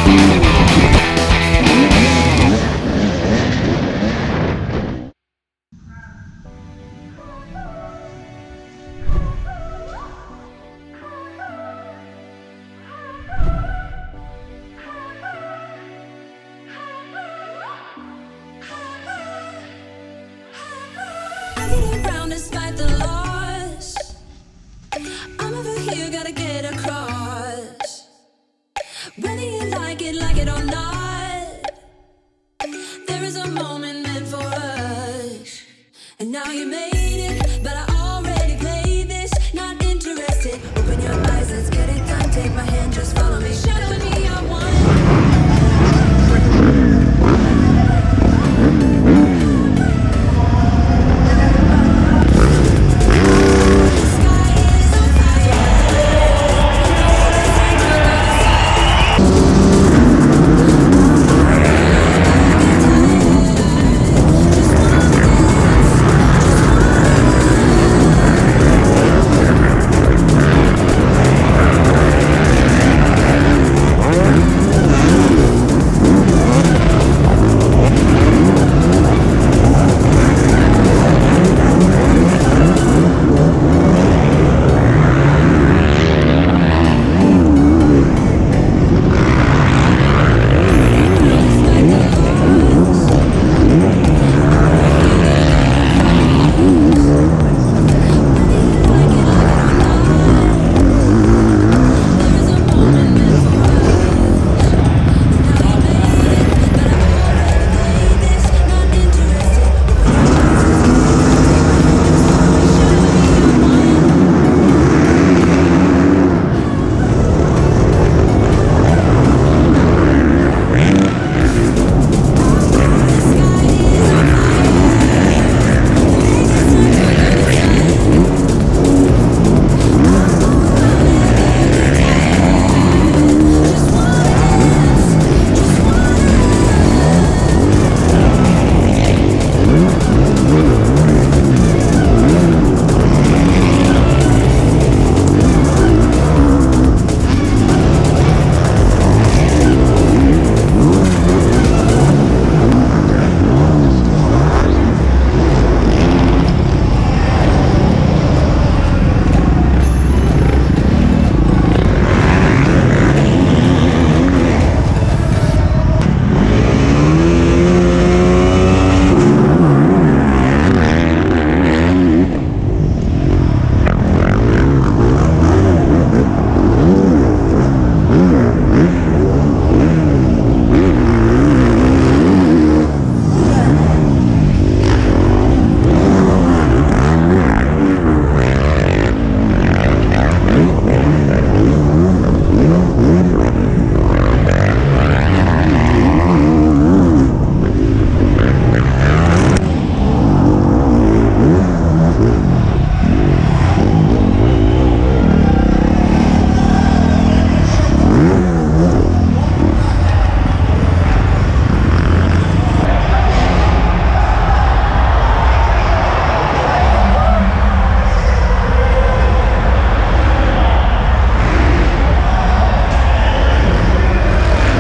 Despite the loss, I'm over here, gotta get across. Whether you like it or not, there is a moment meant for us. And now you made it, but I already played this. Not interested, open your eyes, let's get it done. Take my hand, just follow me. Shadow with me, I want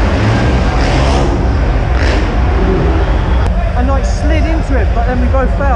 but then we both fell.